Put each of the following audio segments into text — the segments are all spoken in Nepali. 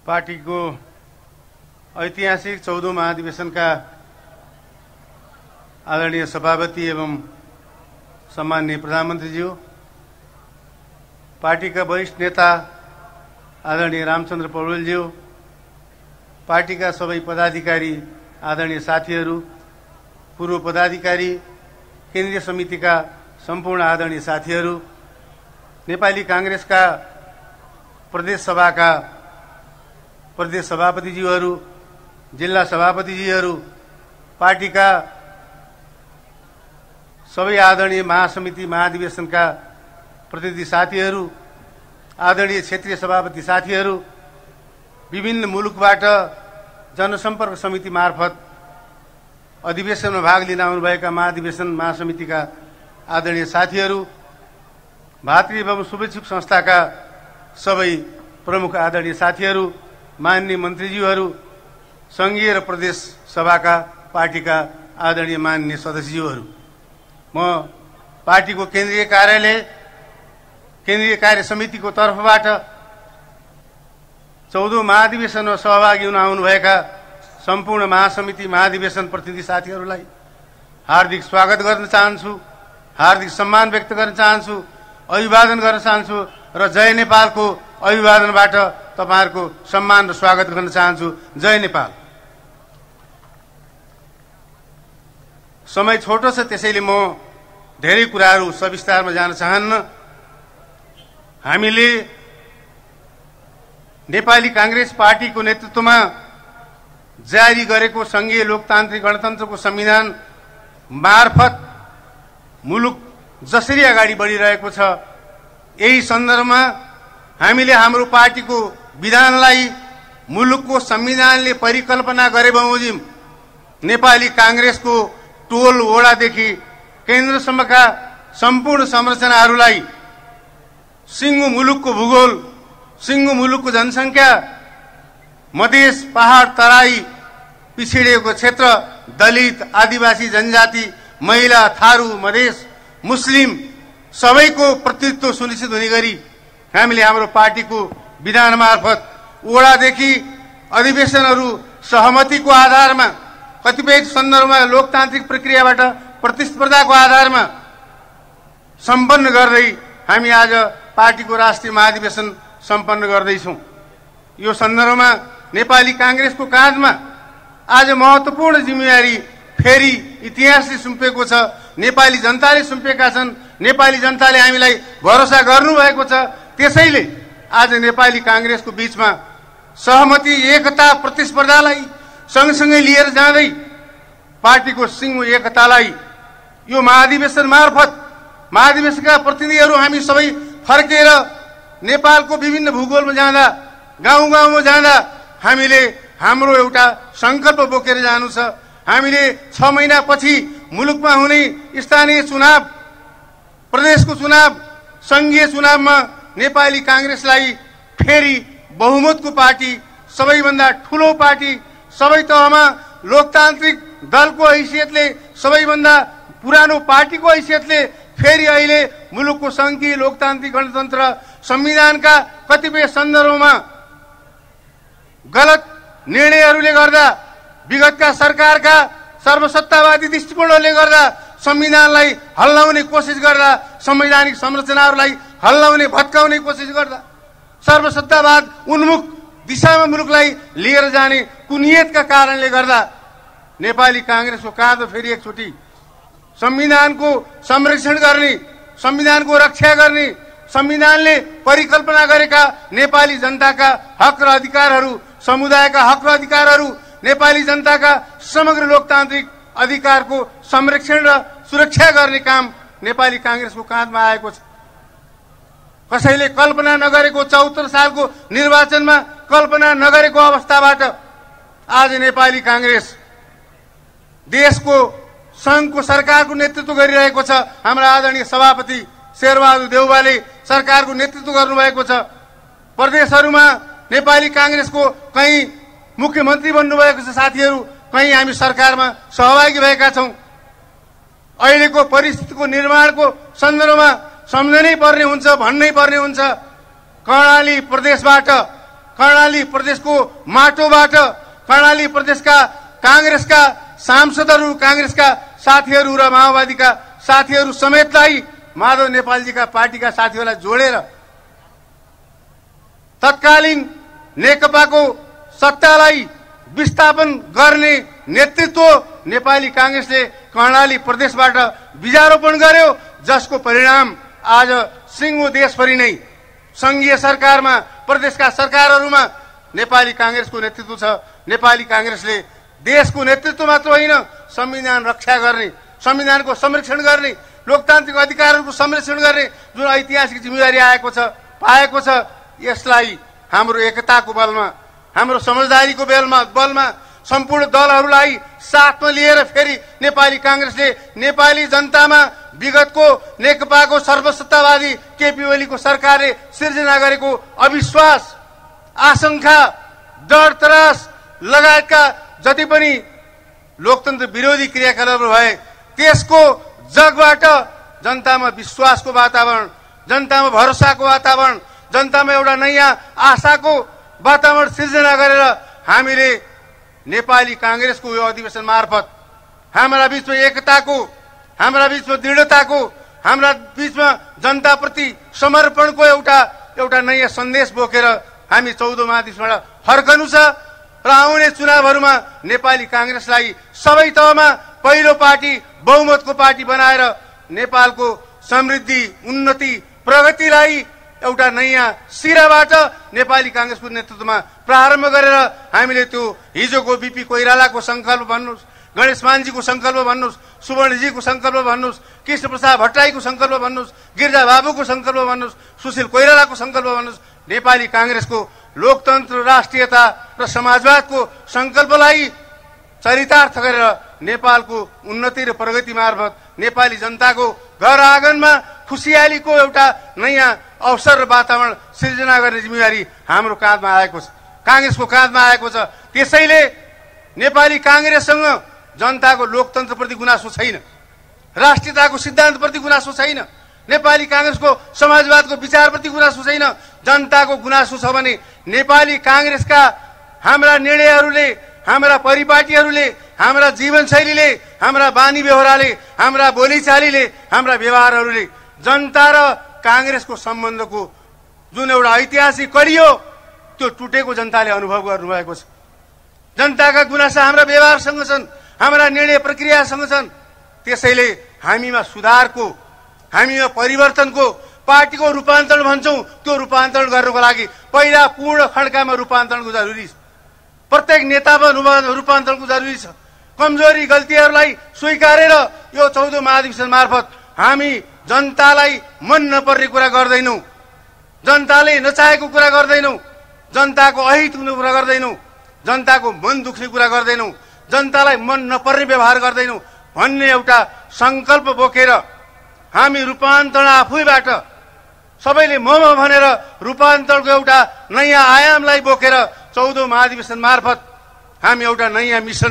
पार्टी को ऐतिहासिक 14औं महाधिवेशन का आदरणीय सभापति एवं सम्माननीय प्रधानमंत्री जी, पार्टी का वरिष्ठ नेता आदरणीय रामचंद्र पौडेल जी, पार्टी का सबै पदाधिकारी आदरणीय साथीहरू, पूर्व पदाधिकारी, केन्द्रीय समिति का संपूर्ण आदरणीय साथीहरू, नेपाली कांग्रेस का प्रदेश सभा का प्रदेश सभापतिज्यूहरू, जिल्ला सभापतिज्यूहरू, पार्टी का सबै आदरणीय महासमिति महाधिवेशन का प्रतिनिधि साथीहरू, आदरणीय क्षेत्रीय सभापति साथीहरू, विभिन्न मुलुकबाट जनसम्पर्क समिति मार्फत अधिवेशनमा भाग लिन आउनुभएका महाधिवेशन महासमितिका आदरणीय साथीहरू, भातृ एवं शुभेच्छुक संस्थाका सबै प्रमुख आदरणीय साथीहरू, माननीय मन्त्रीज्यूहरू, संघीय र प्रदेश सभाका पार्टीका आदरणीय माननीय सदस्यज्यूहरू, म पार्टीको केन्द्रीय कार्यालय केन्द्रीय कार्य समितिको तर्फबाट 14औं महाधिवेशनमा सहभागी हुन आउनुभएका सम्पूर्ण महासमिति महाधिवेशन प्रतिनिधि साथीहरूलाई हार्दिक स्वागत गर्न चाहन्छु, हार्दिक सम्मान व्यक्त गर्न चाहन्छु, अभिवादन गर्न चाहन्छु र जय नेपालको अभिवादनबाट तपाईहरुको सम्मान र स्वागत गर्न चाहन्छु। जय नेपाल। समय छोटो छ, त्यसैले म धेरै कुराहरू सविस्तारमा जान चाहन्न। हामीले नेपाली कांग्रेस पार्टीको नेतृत्वमा जारी गरेको संघीय लोकतान्त्रिक गणतन्त्रको संविधान मार्फत मुलुक जसरी अगाडि बढिरहेको छ, यही सन्दर्भमा हामीले हाम्रो पार्टीको विधानलाई मुलुकको संविधानले परिकल्पना गरे बमोजिम नेपाली कांग्रेसको टोल वडादेखि केन्द्रसम्मका सम्पूर्ण संरचनाहरूलाई सिंगो मुलुकको भूगोल, सिंगो मुलुकको जनसंख्या, मधेस, पहाड, तराई, पिछडिएको क्षेत्र, दलित, आदिवासी जनजाति, महिला, थारू, मधेस, मुस्लिम सबैको प्रतिनिधित्व सुनिश्चित हुने गरी हामीले हाम्रो पार्टीको विधान मार्फत वडादेखि अधिवेशनहरू सहमतिको आधारमा, कतिपय सन्दर्भमा लोकतान्त्रिक प्रक्रियाबाट प्रतिस्पर्धाको आधारमा सम्पन्न गर्दै हामी आज पार्टीको राष्ट्रिय महाधिवेशन सम्पन्न गर्दैछौं। यो सन्दर्भमा नेपाली कांग्रेसको काँधमा आज महत्त्वपूर्ण जिम्मेवारी फेरि इतिहासले सुम्पेको छ, नेपाली जनताले सुम्पेका छन्, नेपाली जनताले हामीलाई भरोसा गर्नुभएको छ। त्यसैले आज नेपाली कांग्रेसको बीचमा सहमति, एकता, प्रतिस्पर्धालाई सँगसँगै लिएर जाँदै पार्टीको सिंह एकतालाई यो महाधिवेशन मार्फत महाधिवेशनका प्रतिनिधिहरू हामी सबै फर्केर नेपालको विभिन्न भूगोलमा जाँदा, गाउँ गाउँमा जाँदा हामीले हाम्रो एउटा संकल्प बोकेर जानु छ। हामीले 6 महिनापछि मुलुकमा हुने स्थानीय चुनाव, प्रदेशको चुनाव, संघीय चुनावमा नेपाली कांग्रेसलाई फेरि बहुमतको पार्टी, सबैभन्दा ठूलो पार्टी, सबै तहमा लोकतान्त्रिक दलको हैसियतले, सबैभन्दा पुरानो पार्टीको हैसियतले फेरि अहिले मुलुकको संघीय लोकतान्त्रिक गणतन्त्र संविधानका कतिपय सन्दर्भमा गलत निर्णयहरूले गर्दा, विगतका सरकारका सर्वसत्तावादी दृष्टिकोणहरूले गर्दा संविधानलाई हल्लाउने कोसिस गर्दा, संवैधानिक संरचनाहरूलाई हल्लाउने भत्काउने कोसिस गर्दा, सर्वसत्तावाद उन्मुख दिशामा मुलुकलाई लिएर जाने कुनियतका कारणले गर्दा नेपाली कांग्रेसको काँधो फेरि एकचोटि संविधानको संरक्षण गर्ने, संविधानको रक्षा गर्ने, संविधानले परिकल्पना गरेका नेपाली जनताका हक र अधिकारहरू, समुदायका हक र अधिकारहरू, नेपाली जनताका समग्र लोकतान्त्रिक अधिकारको संरक्षण र सुरक्षा गर्ने काम नेपाली कांग्रेसको काँधमा आएको छ। कसैले कल्पना नगरेको 74 सालको निर्वाचनमा कल्पना नगरेको अवस्थाबाट आज नेपाली कांग्रेस देशको संघको सरकारको नेतृत्व गरिरहेको छ। हाम्रा आदरणीय सभापति शेरबहादुर देउवाले सरकारको नेतृत्व गर्नुभएको छ। प्रदेशहरूमा नेपाली कांग्रेसको कहीं मुख्यमन्त्री बन्नुभएको छ साथीहरू, कहीं हामी सरकारमा सहभागी भएका छौं। अहिलेको परिस्थितिको निर्माणको सन्दर्भमा सम्झनै पर्ने हुन्छ, भन्नै पर्ने हुन्छ। कर्णाली प्रदेशबाट कर्णाली प्रदेशको माटोबाट कर्णाली प्रदेशका कांग्रेसका सांसदहरू, कांग्रेसका साथीहरू र माओवादीका साथीहरू समेतलाई माधव नेपालजीका पार्टीका साथीहरूलाई जोडेर तत्कालीन नेकपाको सत्तालाई विस्थापन गर्ने नेतृत्व नेपाली कांग्रेसले कर्णाली प्रदेशबाट बीजारोपण गर्यो, जसको परिणाम आज सिङ्गो देशभरि नै संघीय सरकारमा, प्रदेशका सरकारहरूमा नेपाली कांग्रेसको नेतृत्व छ। नेपाली कांग्रेसले देशको नेतृत्व मात्र होइन, संविधान रक्षा गर्ने, संविधानको संरक्षण गर्ने, लोकतान्त्रिक अधिकारहरूको संरक्षण गर्ने जुन ऐतिहासिक जिम्मेवारी आएको छ, पाएको छ, यसलाई हाम्रो एकताको बलमा, हाम्रो समझदारीको बलमा सम्पूर्ण दलहरूलाई साथमा लिएर फेरि नेपाली कांग्रेसले नेपाली जनतामा विगतको नेकपाको सर्वसत्तावादी केपी ओलीको सरकारले सिर्जना गरेको अविश्वास, आशंका, डर, त्रास लगायतका जति पनि लोकतन्त्र विरोधी क्रियाकलापहरू भए त्यसको जगबाट जनतामा विश्वासको वातावरण, जनतामा भरोसाको वातावरण, जनतामा एउटा नयाँ आशाको वातावरण सिर्जना गरेर हामीले नेपाली कांग्रेसको यो अधिवेशन मार्फत हाम्रा बीचमा एकताको, हाम्रा बीचमा दृढताको, हाम्रा बीचमा जनताप्रति समर्पणको एउटा नयाँ सन्देश बोकेर हामी 14 महादेशबाट फर्कनु छ र आउने चुनावहरूमा नेपाली कांग्रेसलाई सबै तहमा पहिलो पार्टी, बहुमतको पार्टी बनाएर नेपालको समृद्धि, उन्नति, प्रगतिलाई एउटा नयाँ सिराबाट नेपाली कांग्रेसको नेतृत्वमा प्रारम्भ गरेर हामीले त्यो हिजोको बीपी कोइरालाको संकल्प भन्नुस्, गणेश मानजीको संकल्प भन्नुस्, सुवर्णजीको संकल्प भन्नुस्, कृष्ण प्रसाद भट्टराईको संकल्प भन्नुस्, गिरिजा बाबुको संकल्प भन्नुस्, सुशील कोइरालाको संकल्प भन्नुस्, नेपाली कांग्रेसको लोकतन्त्र, राष्ट्रियता र समाजवादको संकल्पलाई चरितार्थ गरेर नेपालको उन्नति र प्रगति मार्फत नेपाली जनताको घर आँगनमा खुसियालीको एउटा नयाँ अवसर र वातावरण सिर्जना गर्ने जिम्मेवारी हाम्रो काँधमा आएको छ, कांग्रेसको काँधमा आएको छ। त्यसैले नेपाली कांग्रेससँग जनताको लोकतन्त्रप्रति गुनासो छैन, राष्ट्रियताको सिद्धान्तप्रति गुनासो छैन, नेपाली कांग्रेसको समाजवादको विचारप्रति गुनासो छैन। जनताको गुनासो छ भने नेपाली कांग्रेसका हाम्रा निर्णयहरूले, हाम्रा परिपाटीहरूले, हाम्रा जीवनशैलीले, हाम्रा बानी व्यवहारले, हाम्रा बोलीचालीले, हाम्रा व्यवहारहरूले जनता र कांग्रेसको सम्बन्धको जुन एउटा ऐतिहासिक कडी हो त्यो टुटेको जनताले अनुभव गर्नुभएको छ। जनताका गुनासा हाम्रा व्यवहारसँग छन्, हाम्रा निर्णय प्रक्रियासँग छन्। त्यसैले हामीमा सुधारको, हामीमा परिवर्तनको, पार्टीको रूपान्तरण भन्छौं, त्यो रूपान्तरण गर्नको लागि पहिला पूर्ण खड्कामा रूपान्तरणको जरुरी छ, प्रत्येक नेतामा रूपान्तरणको जरुरी छ। कमजोरी, गल्तीहरूलाई स्वीकारेर यो 14 महाधिवेशन मार्फत हामी जनतालाई मन नपर्ने कुरा गर्दैनौं, जनताले नचाहेको कुरा गर्दैनौं, जनताको अहित हुने कुरा गर्दैनौं, जनताको मन दुख्ने कुरा गर्दैनौं, जनतालाई मन नपर्ने व्यवहार गर्दैनौं भन्ने एउटा संकल्प बोकेर हामी रूपान्तरण आफैबाट सबैले म भनेर रूपान्तरणको एउटा नयाँ आयामलाई बोकेर 14 महाधिवेशन मार्फत हामी एउटा नयाँ मिसन,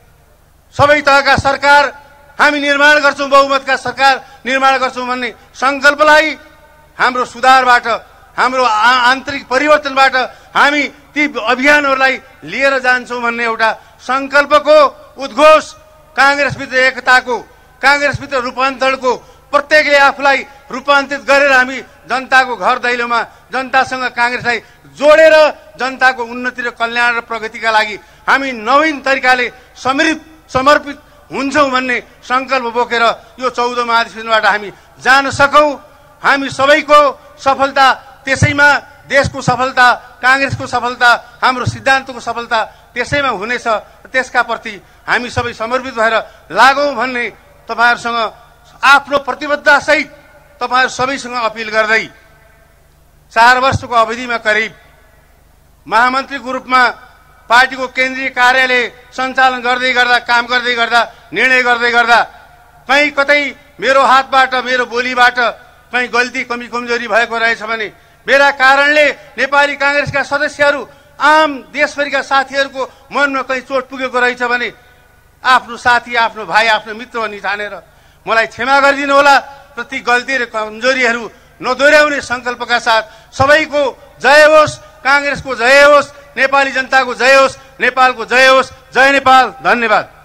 सबै तहका सरकार हामी निर्माण गर्छौं, बहुमतका सरकार निर्माण गर्छौं भन्ने संकल्पलाई हाम्रो सुधारबाट, हाम्रो आन्तरिक परिवर्तनबाट हामी ती अभियानहरूलाई लिएर जान्छौं भन्ने एउटा संकल्पको उद्घोष कांग्रेसभित्र एकताको, कांग्रेसभित्र रूपान्तरणको, प्रत्येकले आफूलाई रूपान्तरित गरेर हामी जनताको घर दैलोमा जनतासँग कांग्रेसलाई जोडेर जनताको उन्नति र कल्याण र प्रगतिका लागि हामी नवीन तरिकाले समर्पित हुन्छौं भन्ने संकल्प बोकेर यो 14 महाधिवेशनबाट हामी जान सकौं। हामी सबैको सफलता त्यसैमा, देशको सफलता, कांग्रेसको सफलता, हाम्रो सिद्धान्तको सफलता त्यसैमा हुनेछ। त्यसका प्रति हामी सबै समर्पित भएर लागौं भन्ने तपाईहरुसँग आफ्नो प्रतिबद्धता सहित तपाईहरु सबैसँग अपील गर्दै 4 वर्षको अवधिमा करिब महामन्त्रीको रूपमा पार्टीको केन्द्रीय कार्यालय सञ्चालन गर्दै गर्दा, काम गर्दै गर्दा, निर्णय गर्दै गर्दा कहीं कतै मेरो हातबाट, मेरो बोलीबाट कहीं गल्ती, कमी, कमजोरी भएको रहेछ भने मेरा कारणले नेपाली कांग्रेसका सदस्यहरू, आम देशभरिका साथीहरूको मनमा कहीं चोट पुगेको रहेछ भने आफ्नो साथी, आफ्नो भाइ, आफ्नो मित्र भनी ठानेर मलाई क्षमा गरिदिनु होला। प्रति गल्ती र कमजोरीहरू नदोर्याउने संकल्पका साथ सबैको जय होस्। कांग्रेसको जय होस्, नेपाली जनताको जय होस्, नेपालको जय होस्। जय नेपाल, धन्यवाद।